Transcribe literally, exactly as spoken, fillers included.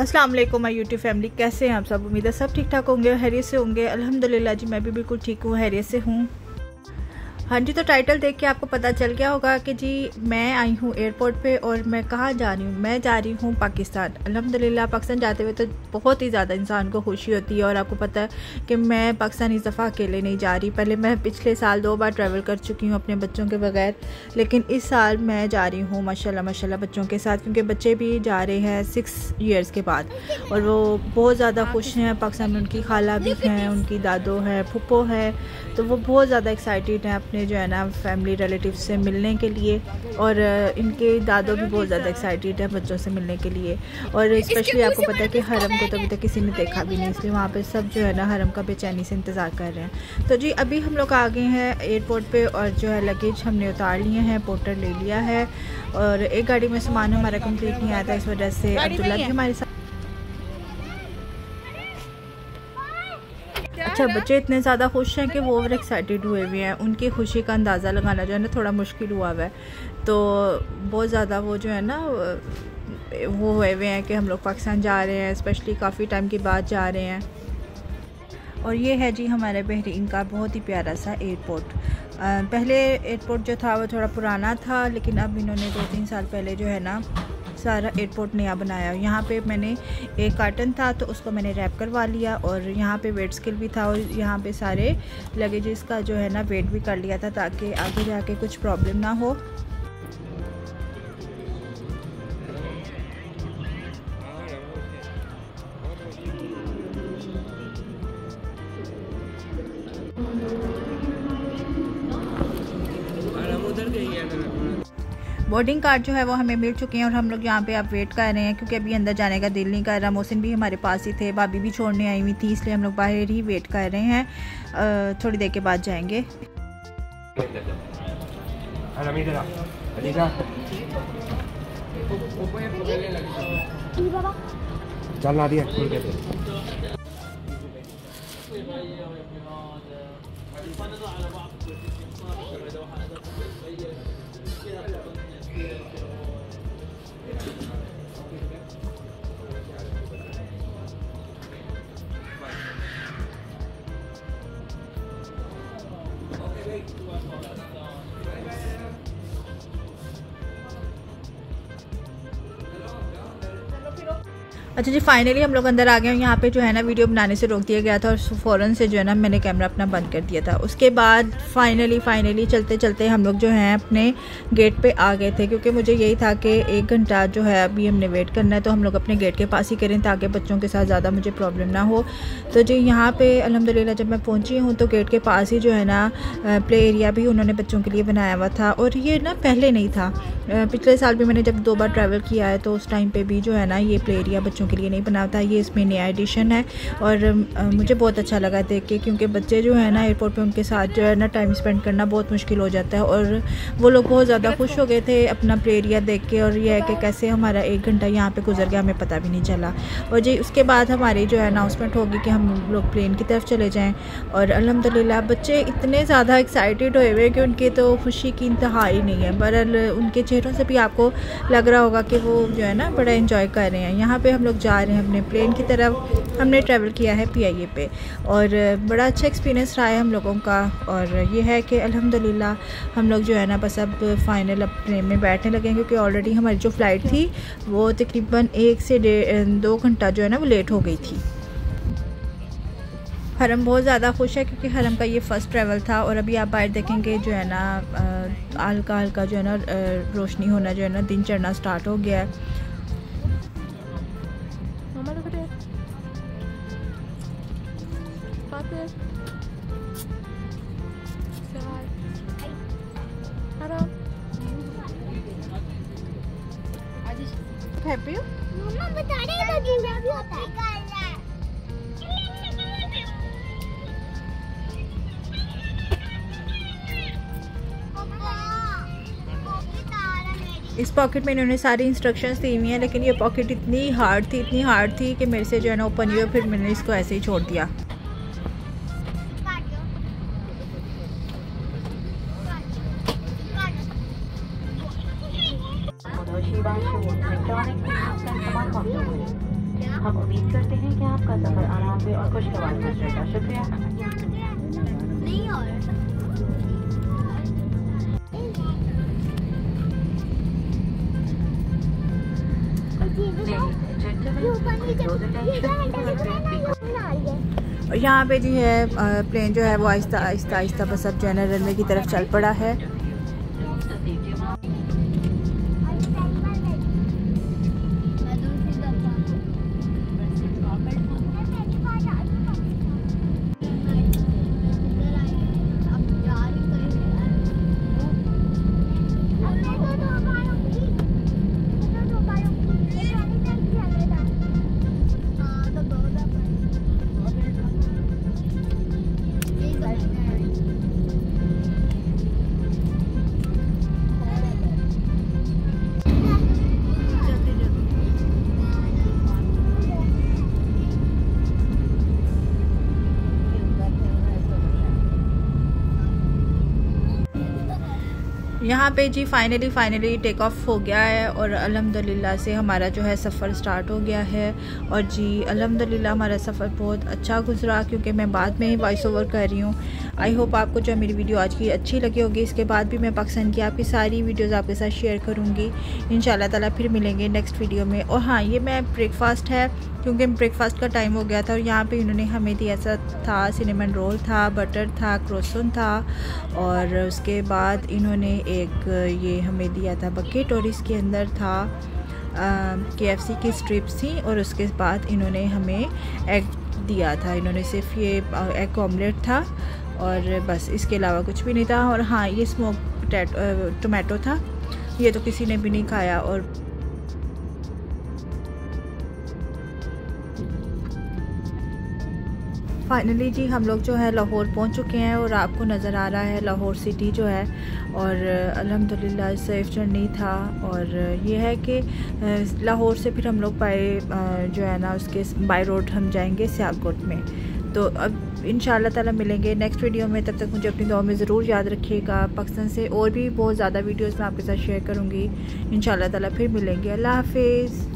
अस्सलाम वालेकुम my YouTube family, कैसे हैं आप सब। उम्मीद है सब ठीक ठाक होंगे, हैरियत से होंगे। अल्हम्दुलिल्लाह जी, मैं भी बिल्कुल ठीक हूँ, हैरियत से हूँ। हाँ जी, तो टाइटल देख के आपको पता चल गया होगा कि जी मैं आई हूँ एयरपोर्ट पे और मैं कहाँ जा रही हूँ। मैं जा रही हूँ पाकिस्तान। अल्हम्दुलिल्लाह पाकिस्तान जाते हुए तो बहुत ही ज़्यादा इंसान को खुशी होती है। और आपको पता है कि मैं पाकिस्तान इस दफ़ा अकेले नहीं जा रही। पहले मैं पिछले साल दो बार ट्रैवल कर चुकी हूँ अपने बच्चों के बगैर, लेकिन इस साल मैं जा रही हूँ माशाल्लाह माशाल्लाह बच्चों के साथ, क्योंकि बच्चे भी जा रहे हैं सिक्स ईयर्स के बाद। और वो बहुत ज़्यादा खुश हैं। पाकिस्तान में उनकी खाला भी हैं, उनकी दादो है, फुप्पो है, तो वो बहुत ज़्यादा एक्साइटेड हैं अपने जो है ना फैमिली रिलेटिव से मिलने के लिए। और इनके दादो भी बहुत ज़्यादा एक्साइटेड है बच्चों से मिलने के लिए। और स्पेशली आपको पता है कि हरम को तो अभी तक किसी ने देखा भी नहीं, इसलिए वहाँ पे सब जो है ना हरम का बेचैनी से इंतज़ार कर रहे हैं। तो जी अभी हम लोग आ गए हैं एयरपोर्ट पे और जो है लगेज हमने उतार लिए हैं, पोर्टर ले लिया है। और एक गाड़ी में सामान हमारा कंप्लीट नहीं आया था, इस वजह से अब्दुल्ला भी हमारे साथ। अच्छा, बच्चे इतने ज़्यादा खुश हैं कि वो ओवर एक्साइटेड हुए हुए हैं। उनकी खुशी का अंदाज़ा लगाना जो है ना थोड़ा मुश्किल हुआ हुआ है। तो बहुत ज़्यादा वो जो है ना वो हुए हुए हैं कि हम लोग पाकिस्तान जा रहे हैं, स्पेशली काफ़ी टाइम के बाद जा रहे हैं। और ये है जी हमारे बहरीन का बहुत ही प्यारा सा एयरपोर्ट। पहले एयरपोर्ट जो था वो थोड़ा पुराना था, लेकिन अब इन्होंने दो तीन साल पहले जो है ना सारा एयरपोर्ट नया बनाया। यहाँ पे मैंने एक कार्टन था तो उसको मैंने रैप करवा लिया, और यहाँ पे वेट स्केल भी था, और यहाँ पे सारे लगेजेस का जो है ना वेट भी कर लिया था ताकि आगे जाके कुछ प्रॉब्लम ना हो। बोर्डिंग कार्ड जो है वो हमें मिल चुके हैं और हम लोग यहाँ पे अब वेट कर रहे हैं, क्योंकि अभी अंदर जाने का दिल नहीं कर रहा। मोहसिन भी हमारे पास ही थे, भाभी भी छोड़ने आई हुई थी, इसलिए हम लोग बाहर ही वेट कर रहे हैं। थोड़ी देर के बाद जाएंगे। चल ना दिया अच्छा जी, फाइनली हम लोग अंदर आ गए हैं। यहाँ पे जो है ना वीडियो बनाने से रोक दिया गया था और फ़ौरन से जो है ना मैंने कैमरा अपना बंद कर दिया था। उसके बाद फाइनली फाइनली चलते चलते हम लोग जो हैं अपने गेट पे आ गए थे, क्योंकि मुझे यही था कि एक घंटा जो है अभी हमने वेट करना है, तो हम लोग अपने गेट के पास ही करें ताकि बच्चों के साथ ज़्यादा मुझे प्रॉब्लम ना हो। तो जी यहाँ पर अल्हम्दुलिल्लाह जब मैं पहुँची हूँ तो गेट के पास ही जो है ना प्ले एरिया भी उन्होंने बच्चों के लिए बनाया हुआ था। और ये ना पहले नहीं था, पिछले साल भी मैंने जब दो बार ट्रैवल किया है तो उस टाइम पर भी जो है ना ये प्ले एरिया बच्चों के लिए नहीं बना था। ये इसमें नया एडिशन है और आ, मुझे बहुत अच्छा लगा देख के, क्योंकि बच्चे जो है ना एयरपोर्ट पे उनके साथ जो है ना टाइम स्पेंड करना बहुत मुश्किल हो जाता है। और वो लोग बहुत ज़्यादा खुश हो गए थे अपना प्ले एरिया देख के, और यह है कि कैसे हमारा एक घंटा यहाँ पे गुजर गया हमें पता भी नहीं चला। और जी उसके बाद हमारी जो है अनाउंसमेंट होगी कि हम लोग प्लेन की तरफ चले जाएँ। और अल्हम्दुलिल्लाह बच्चे इतने ज़्यादा एक्साइटेड हुए हुए कि उनकी तो खुशी की इंतहा ही नहीं है। बहरहाल उनके चेहरों से भी आपको लग रहा होगा कि वो जो है ना बड़ा एंजॉय कर रहे हैं। यहाँ पे हम लोग जा रहे हैं अपने प्लेन की तरफ। हमने ट्रैवल किया है पी आई ए पे और बड़ा अच्छा एक्सपीरियंस रहा है हम लोगों का। और ये है कि अल्हम्दुलिल्लाह हम लोग जो है ना बस अब फाइनल अब ट्रेन में बैठने लगे, क्योंकि ऑलरेडी हमारी जो फ़्लाइट थी वो तकरीबन एक से डेढ़ दो घंटा जो है ना वो लेट हो गई थी। हरम बहुत ज़्यादा खुश है क्योंकि हरम का ये फ़र्स्ट ट्रैवल था। और अभी आप बाहर देखेंगे जो है ना हल्का हल्का जो है ना रोशनी होना जो है ना दिन चढ़ना स्टार्ट हो गया है। हैप्पी हो? मम्मा बता रही है कि भी होता है। इस पॉकेट में इन्होंने सारी इंस्ट्रक्शंस दी हुई हैं, लेकिन ये पॉकेट इतनी हार्ड थी इतनी हार्ड थी कि मेरे से जो है ना ओपन हुई, फिर मैंने इसको ऐसे ही छोड़ दिया। हम उम्मीद करते हैं कि आपका सफर आराम से और खुशगवार गुजरेगा। शुक्रिया। नहीं और और यहाँ पे जी है प्लेन जो है वो आहिस्ता आहिस्ता आहिस्ता बस अब जो है ना रनवे की तरफ चल पड़ा है। यहाँ पे जी फाइनली फाइनली टेक ऑफ हो गया है और अल्हम्दुलिल्लाह से हमारा जो है सफ़र स्टार्ट हो गया है। और जी अल्हम्दुलिल्लाह हमारा सफ़र बहुत अच्छा गुजरा, क्योंकि मैं बाद में ही वॉइस ओवर कर रही हूँ। आई होप आपको जो मेरी वीडियो आज की अच्छी लगी होगी। इसके बाद भी मैं पाकिस्तान की आपकी सारी वीडियोज़ आपके साथ शेयर करूँगी इंशाल्लाह ताला। फिर मिलेंगे नेक्स्ट वीडियो में। और हाँ, ये मैं ब्रेकफास्ट है क्योंकि ब्रेकफास्ट का टाइम हो गया था और यहाँ पे इन्होंने हमें दिया सा था सिनेमन रोल था, बटर था, क्रोसन था और उसके बाद इन्होंने एक ये हमें दिया था बकेट और इसके अंदर था के एफ सी की स्ट्रिप्स थी और उसके बाद इन्होंने हमें एग दिया था। इन्होंने सिर्फ ये एग ऑमलेट था और बस, इसके अलावा कुछ भी नहीं था। और हाँ, ये स्मोक टोमेटो था, ये तो किसी ने भी नहीं खाया। और फाइनली जी हम लोग जो है लाहौर पहुंच चुके हैं और आपको नज़र आ रहा है लाहौर सिटी जो है। और अल्हम्दुलिल्लाह सेफ़ जर्नी था। और ये है कि लाहौर से फिर हम लोग बाय जो है ना उसके बाय रोड हम जाएंगे सियालकोट में। तो अब इंशाल्लाह ताला मिलेंगे नेक्स्ट वीडियो में। तब तक मुझे अपनी दुआ में ज़रूर याद रखिएगा। पाकिस्तान से और भी बहुत ज़्यादा वीडियोज़ मैं आपके साथ शेयर करूँगी इंशाल्लाह ताला। फिर मिलेंगे। अल्लाह हाफिज़।